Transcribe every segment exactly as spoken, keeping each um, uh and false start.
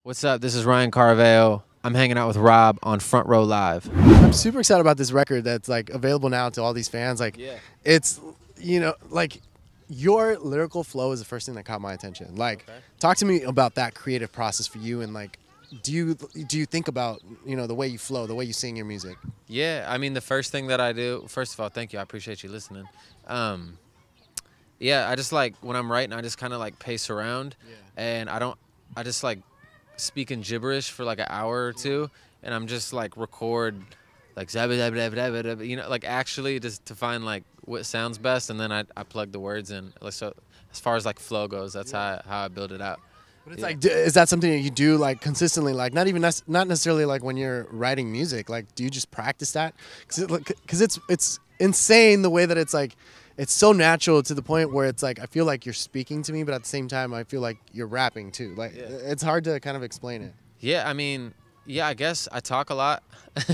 What's up? This is Ryan Carveo. I'm hanging out with Rob on Front Row Live. I'm super excited about this record that's like available now to all these fans. Like, Yeah. it's, you know, like your lyrical flow is the first thing that caught my attention. Like, Okay. talk to me about that creative process for you, and like, do you do you think about you know the way you flow, the way you sing your music? Yeah, I mean, the first thing that I do, first of all, thank you. I appreciate you listening. Um, yeah, I just like, when I'm writing, I just kind of like pace around. Yeah. And I don't, I just like speaking gibberish for like an hour or two. And I'm just like record like, zabba dabba dabba dabba dabba, you know, like actually just to find like what sounds best. And then I, I plug the words in. Like, so as far as like flow goes, that's how, I, how I build it out. But it's Yeah. like, d- is that something that you do like consistently? Like, not even nec- not necessarily like when you're writing music. Like, do you just practice that? Because it, cause it's it's insane the way that it's like, it's so natural to the point where it's like I feel like you're speaking to me, but at the same time I feel like you're rapping too. Like, Yeah. it's hard to kind of explain it. Yeah, I mean, yeah, I guess I talk a lot.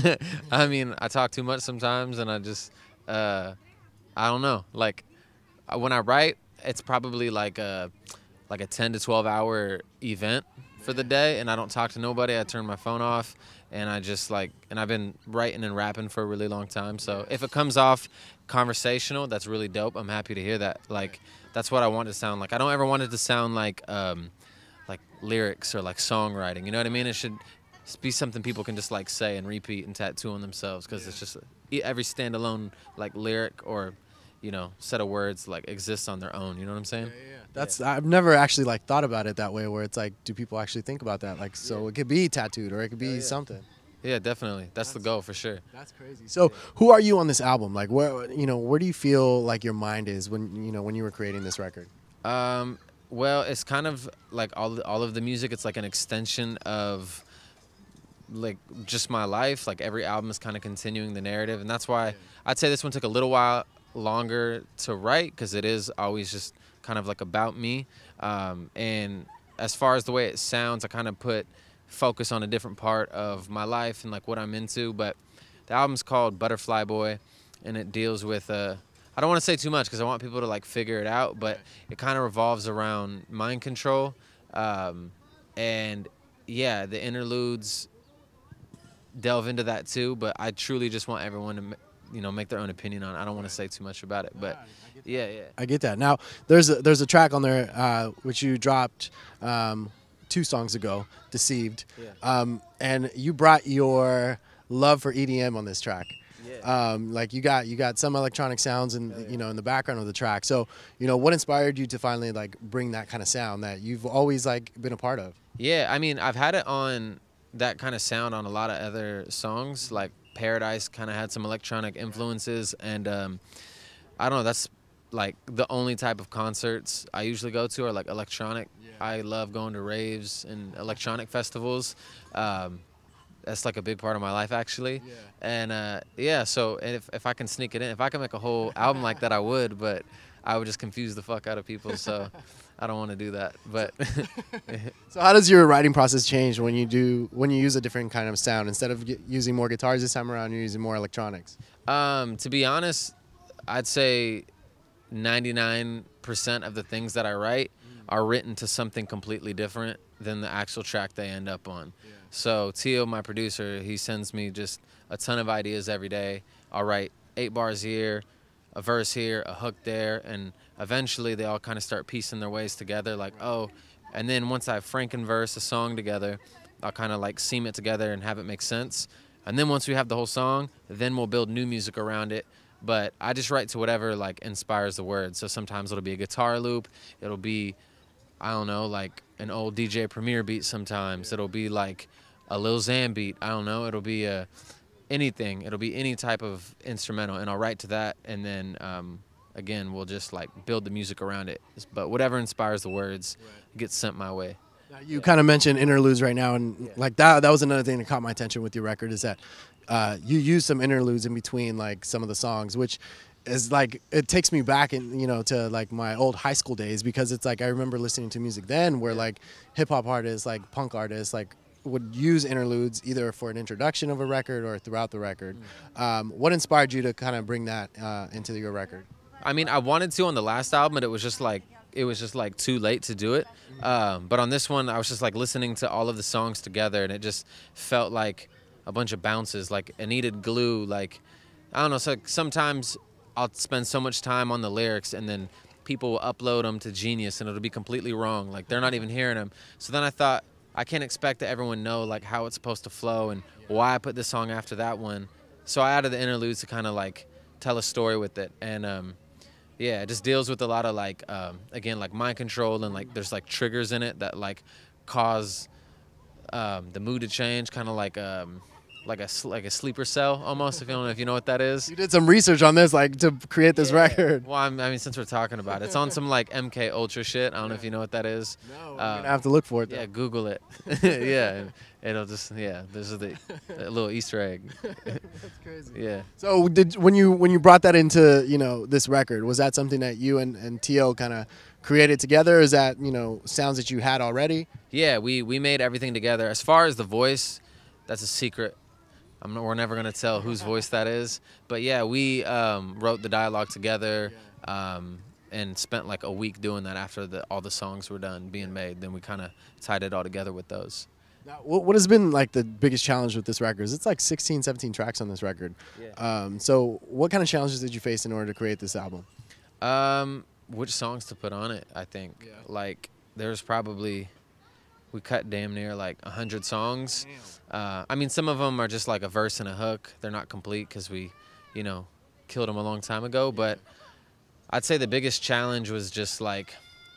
I mean, I talk too much sometimes, and I just, uh, I don't know. Like, uh, when I write, it's probably like a, like a ten to twelve hour event for the day, and I don't talk to nobody. I turn my phone off, and I just like, and I've been writing and rapping for a really long time. So if it comes off conversational, that's really dope. I'm happy to hear that. Like, that's what I want it to sound like. I don't ever want it to sound like, um, like lyrics or like songwriting. You know what I mean? It should be something people can just like say and repeat and tattoo on themselves, because it's just e- every standalone like lyric or, you know, set of words like exists on their own. You know what I'm saying? That's I've never actually like thought about it that way. Where it's like, do people actually think about that? Like, so it could be tattooed or it could be yeah. something. Yeah, definitely. That's the goal for sure. That's crazy. So, who are you on this album? Like, where you know, where do you feel like your mind is when you know when you were creating this record? Um, well, it's kind of like all the, all of the music. It's like an extension of like just my life. Like every album is kind of continuing the narrative, and that's why I'd say this one took a little while longer to write, because it is always just kind of like about me. Um, and as far as the way it sounds, I kind of put focus on a different part of my life and like what I'm into. But the album's called Butterfly Boy, and it deals with uh, I don't want to say too much because I want people to like figure it out, but it kind of revolves around mind control. Um, and yeah, the interludes delve into that too, but I truly just want everyone to, you know, make their own opinion on it. I don't want to say too much about it, but yeah, yeah. I get that. Now, there's a, there's a track on there uh, which you dropped um, two songs ago, "Deceived," Yeah. um, and you brought your love for E D M on this track. Yeah. Um, like you got you got some electronic sounds and Hell yeah. you know in the background of the track. So you know what inspired you to finally like bring that kind of sound that you've always like been a part of? Yeah, I mean, I've had it on that kind of sound on a lot of other songs. Like Paradise kind of had some electronic influences, and um, I don't know, that's like the only type of concerts I usually go to are like electronic. I love going to raves and electronic festivals. Um, that's like a big part of my life, actually. Yeah. And uh, yeah, so and if, if I can sneak it in, if I can make a whole album like that, I would, but I would just confuse the fuck out of people, so I don't want to do that. But So how does your writing process change when you do when you use a different kind of sound? Instead of g- using more guitars this time around, you're using more electronics. um, to be honest, I'd say ninety-nine percent of the things that I write are written to something completely different than the actual track they end up on. So Tio, my producer, he sends me just a ton of ideas every day. I'll write eight bars here, a verse here, a hook there, and eventually they all kind of start piecing their ways together, like, oh, and then once I frankenverse a song together, I'll kind of like seam it together and have it make sense. And then once we have the whole song, then we'll build new music around it. But I just write to whatever like inspires the words. So sometimes it'll be a guitar loop, it'll be, I don't know, like an old D J Premier beat sometimes. It'll be like a Lil Xan beat. I don't know. It'll be a, anything. It'll be any type of instrumental, and I'll write to that, and then um, again, we'll just like build the music around it. But whatever inspires the words gets sent my way. Now, you kind of mentioned interludes right now, and Yeah. like that that was another thing that caught my attention with your record is that uh, you use some interludes in between like some of the songs, which is like it takes me back and you know to like my old high school days, because it's like I remember listening to music then where like hip hop artists, like punk artists, like would use interludes either for an introduction of a record or throughout the record. Um, what inspired you to kind of bring that uh, into your record? I mean, I wanted to on the last album, but it was just like it was just like too late to do it. Um, but on this one, I was just like listening to all of the songs together, and it just felt like a bunch of bounces, like it needed glue. Like I don't know. So sometimes I'll spend so much time on the lyrics, and then people will upload them to Genius, and it'll be completely wrong. Like they're not even hearing them. So then I thought I can't expect that everyone know like how it's supposed to flow and why I put this song after that one. So I added the interludes to kind of like tell a story with it, and um, yeah, it just deals with a lot of like um, again like mind control, and like there's like triggers in it that like cause um, the mood to change, kind of like um, like a like a sleeper cell almost. If you don't know if you know what that is. You did some research on this, like to create this Yeah. record. Well, I'm, I mean, since we're talking about it, it's on some like M K Ultra shit. I don't know if you know what that is. No, I'm Uh, gonna have to look for it. Yeah, Though. Google it. Yeah, it'll just yeah. This is the a little Easter egg. That's crazy. Yeah. So did when you when you brought that into you know this record, was that something that you and and T O kind of created together? Or is that you know sounds that you had already? Yeah, we we made everything together. As far as the voice, that's a secret. I'm not, we're never gonna tell whose voice that is. But yeah, we um, wrote the dialogue together, um, and spent like a week doing that after the, all the songs were done being made. Then we kind of tied it all together with those. Now, what what has been like the biggest challenge with this record? It's like sixteen, seventeen tracks on this record. Yeah. Um, so what kind of challenges did you face in order to create this album? Um, which songs to put on it? I think Yeah. like there's probably we cut damn near like a hundred songs. Uh, I mean, some of them are just like a verse and a hook. They're not complete because we, you know, killed them a long time ago. But I'd say the biggest challenge was just like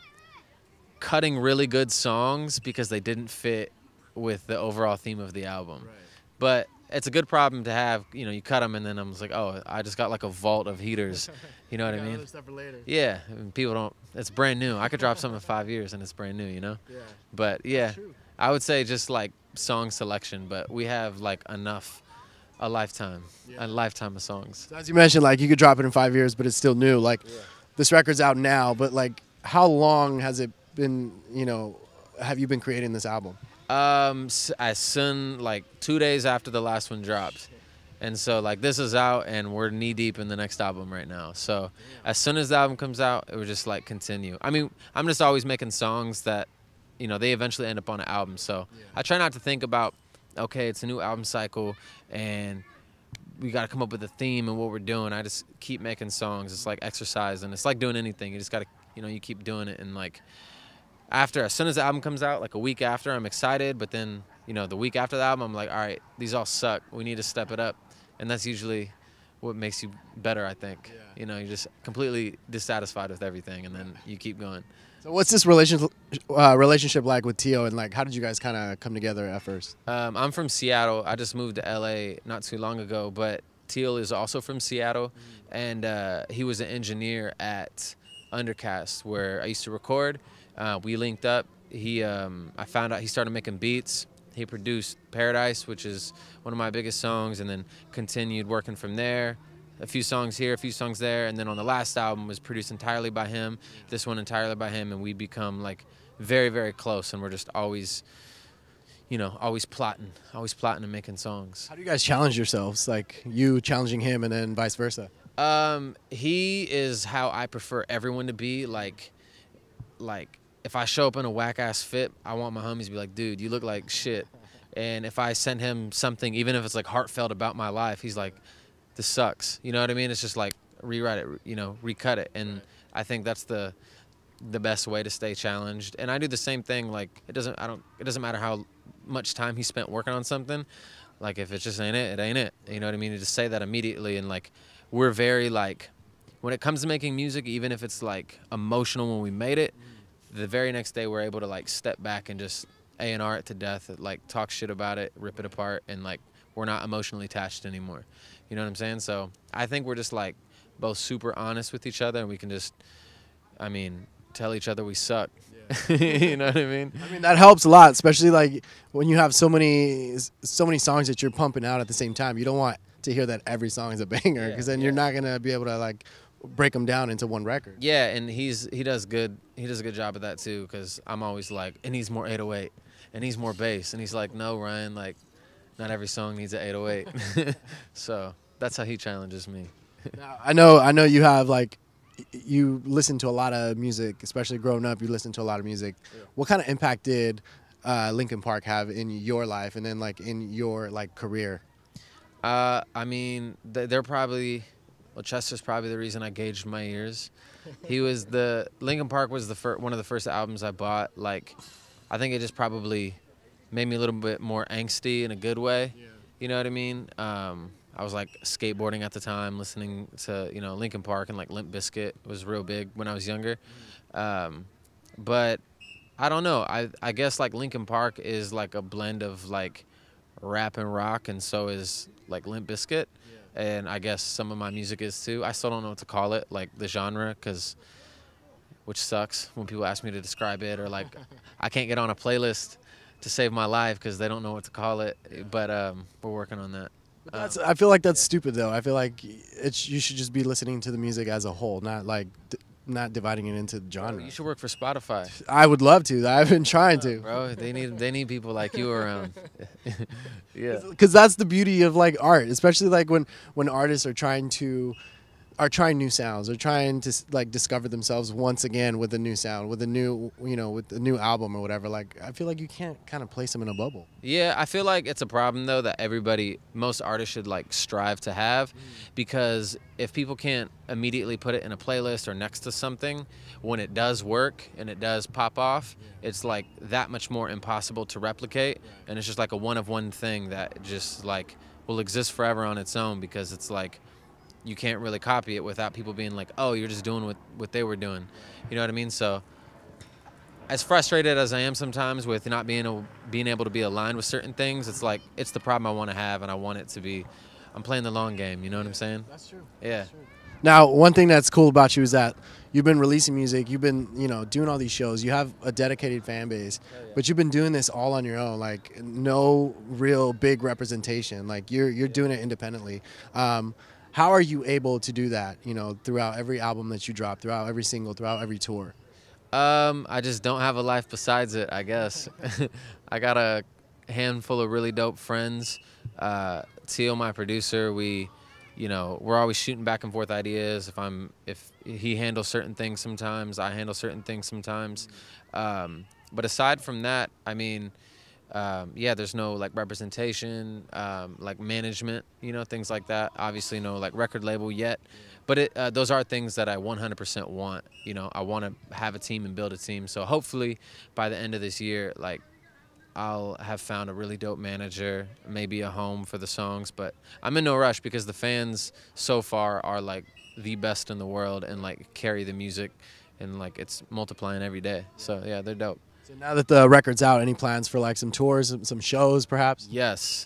cutting really good songs because they didn't fit with the overall theme of the album. But it's a good problem to have. You know, you cut them and then I'm just like, oh, I just got like a vault of heaters. You know what I mean? Stuff for later. Yeah, and people don't. It's brand new. I could drop something in five years and it's brand new. You know. Yeah. But yeah, true. I would say just like song selection. But we have like enough, a lifetime, Yeah. a lifetime of songs. So as you mentioned, like you could drop it in five years, but it's still new. Like this record's out now, but like how long has it been? You know, have you been creating this album? Um, s- as soon like two days after the last one dropped, and so like this is out and we're knee deep in the next album right now. So as soon as the album comes out, it would just like continue. I mean, I'm just always making songs that, you know, they eventually end up on an album. So I try not to think about, okay, it's a new album cycle and we got to come up with a theme and what we're doing. I just keep making songs. It's like exercise, and it's like doing anything. You just got to, you know, you keep doing it, and like after, as soon as the album comes out, like a week after, I'm excited, but then, you know, the week after the album, I'm like, all right, these all suck. We need to step it up. And that's usually what makes you better, I think. Yeah. You know, you're just completely dissatisfied with everything, and then you keep going. So what's this relationship uh, relationship like with T O, and like how did you guys kind of come together at first? Um, I'm from Seattle. I just moved to L A not too long ago, but Teal is also from Seattle, and uh, he was an engineer at Undercast, where I used to record. Uh, we linked up. He, um, I found out he started making beats. He produced Paradise, which is one of my biggest songs, and then continued working from there. A few songs here, a few songs there, and then on the last album was produced entirely by him. This one entirely by him, and we become like very, very close, and we're just always, you know, always plotting, always plotting and making songs. How do you guys challenge yourselves? Like you challenging him, and then vice versa. Um, he is how I prefer everyone to be. Like, like if I show up in a whack ass fit, I want my homies to be like, dude, you look like shit. And if I send him something, even if it's like heartfelt about my life, he's like, this sucks. You know what I mean? It's just like rewrite it, you know, recut it. And I think that's the the best way to stay challenged. And I do the same thing. Like it doesn't, I don't, it doesn't matter how much time he spent working on something. Like if it just ain't it, it ain't it. You know what I mean? You just say that immediately. And like we're very like, when it comes to making music, even if it's like emotional when we made it, the very next day we're able to like step back and just A and R it to death, like talk shit about it, rip it apart, and like we're not emotionally attached anymore. You know what I'm saying? So I think we're just like both super honest with each other, and we can just, I mean, tell each other we suck. Yeah. You know what I mean? I mean that helps a lot, especially like when you have so many so many songs that you're pumping out at the same time. You don't want to hear that every song is a banger, because Yeah, then yeah. you're not gonna be able to like break them down into one record. Yeah, and he's he does good. He does a good job of that too, because I'm always like, it needs more eight oh eight, it needs more bass, and he's like, no, Ryan, like, not every song needs an eight oh eight. So that's how he challenges me. Now, I know I know you have like you listen to a lot of music, especially growing up. You listen to a lot of music. Yeah. What kind of impact did uh, Linkin Park have in your life, and then like in your like career? Uh, I mean, they're probably, well, Chester's probably the reason I gauged my ears. He was the Linkin Park was the fir- one of the first albums I bought. Like, I think it just probably made me a little bit more angsty in a good way. Yeah. You know what I mean? Um, I was like skateboarding at the time, listening to you know Linkin Park, and like Limp Bizkit was real big when I was younger. Um, but I don't know. I I guess like Linkin Park is like a blend of like rap and rock, and so is like Limp Bizkit. Yeah. And I guess some of my music is too. I still don't know what to call it, like the genre, because which sucks when people ask me to describe it, or like I can't get on a playlist to save my life because they don't know what to call it. But um, we're working on that. That's, I feel like that's stupid though. I feel like it's you should just be listening to the music as a whole, not like d- not dividing it into genre. You should work for Spotify. I would love to. I've been trying to. Bro, they need they need people like you around. Yeah. Because that's the beauty of like art, especially like when when artists are trying to are trying new sounds, are trying to like discover themselves once again with a new sound, with a new you know with a new album or whatever. Like I feel like you can't kind of place them in a bubble. Yeah, I feel like it's a problem though that everybody, most artists should like strive to have, because if people can't immediately put it in a playlist or next to something, when it does work and it does pop off, it's like that much more impossible to replicate, and it's just like a one of one thing that just like will exist forever on its own, because it's like you can't really copy it without people being like, oh, you're just doing what, what they were doing. You know what I mean? So as frustrated as I am sometimes with not being able, being able to be aligned with certain things, it's like it's the problem I want to have, and I want it to be, I'm playing the long game. You know what I'm saying? That's true. Yeah. That's true. Now, one thing that's cool about you is that you've been releasing music, you've been, you know, doing all these shows, you have a dedicated fan base, oh, yeah. but you've been doing this all on your own, like no real big representation. Like you're you're yeah. doing it independently. Um, How are you able to do that, you know, throughout every album that you drop, throughout every single, throughout every tour? Um, I just don't have a life besides it, I guess. I got a handful of really dope friends. Uh, Teal, my producer, we, you know, we're always shooting back and forth ideas. If I'm, if he handles certain things sometimes, I handle certain things sometimes. Um, but aside from that, I mean, Um, yeah, there's no like representation, um, like management, you know, things like that. Obviously, no like record label yet, but it, uh, those are things that I one hundred percent want. You know, I want to have a team and build a team. So hopefully, by the end of this year, like I'll have found a really dope manager, maybe a home for the songs. But I'm in no rush because the fans so far are like the best in the world and like carry the music, and like it's multiplying every day. So yeah, they're dope. So now that the record's out, any plans for like some tours, some shows perhaps? Yes.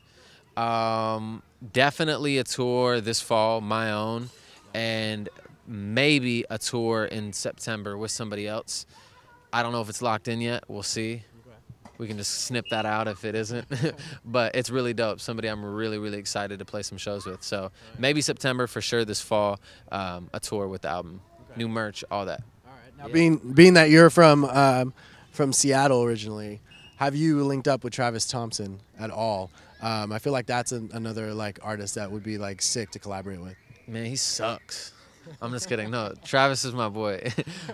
Um, definitely a tour this fall, my own, and maybe a tour in September with somebody else. I don't know if it's locked in yet. We'll see. We can just snip that out if it isn't. But it's really dope. Somebody I'm really, really excited to play some shows with. So maybe September for sure this fall, um, a tour with the album. Okay. New merch, all that. All right. Now, yeah. being, being that you're from... Um, from Seattle originally, have you linked up with Travis Thompson at all? Um, I feel like that's an, another like artist that would be like sick to collaborate with. Man, he sucks. I'm just kidding. No, Travis is my boy.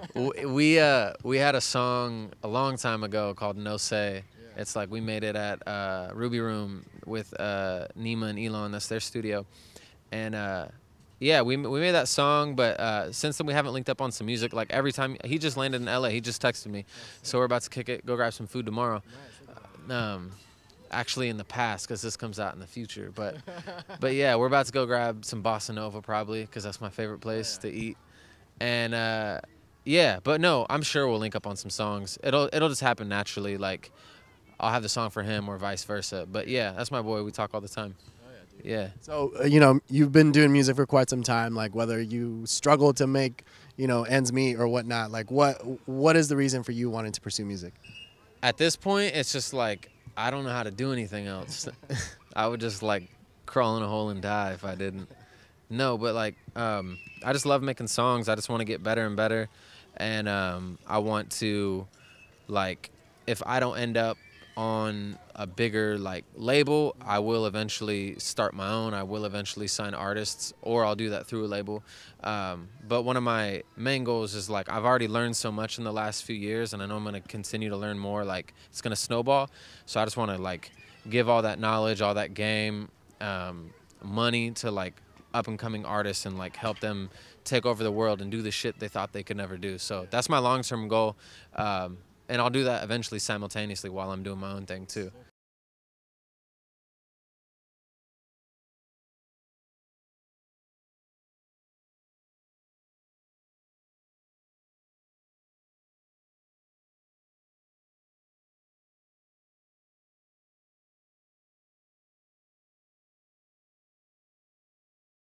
we uh we had a song a long time ago called No Say. Yeah. It's like we made it at uh, Ruby Room with uh, Nima and Elon. That's their studio, and. Uh, Yeah, we we made that song, but uh, since then we haven't linked up on some music. Like every time he just landed in L A, he just texted me, so we're about to kick it, go grab some food tomorrow. Uh, um, actually in the past, because this comes out in the future. But but yeah, we're about to go grab some Bossa Nova probably, because that's my favorite place to eat. And uh, yeah, but no, I'm sure we'll link up on some songs. It'll it'll just happen naturally. Like I'll have the song for him or vice versa. But yeah, that's my boy. We talk all the time. Yeah. So, uh, you know, you've been doing music for quite some time. Like, whether you struggle to make, you know, ends meet or whatnot, like, what what is the reason for you wanting to pursue music? At this point, it's just like, I don't know how to do anything else. I would just, like, crawl in a hole and die if I didn't. No, but, like, um, I just love making songs. I just want to get better and better. And um, I want to, like, if I don't end up on a bigger like label. I will eventually start my own. I will eventually sign artists, or I'll do that through a label. Um, but one of my main goals is like I've already learned so much in the last few years, and I know I'm gonna continue to learn more. Like it's gonna snowball. So I just want to like give all that knowledge, all that game, um, money to like up and coming artists and like help them take over the world and do the shit they thought they could never do. So that's my long term goal. Um, and I'll do that eventually simultaneously while I'm doing my own thing too.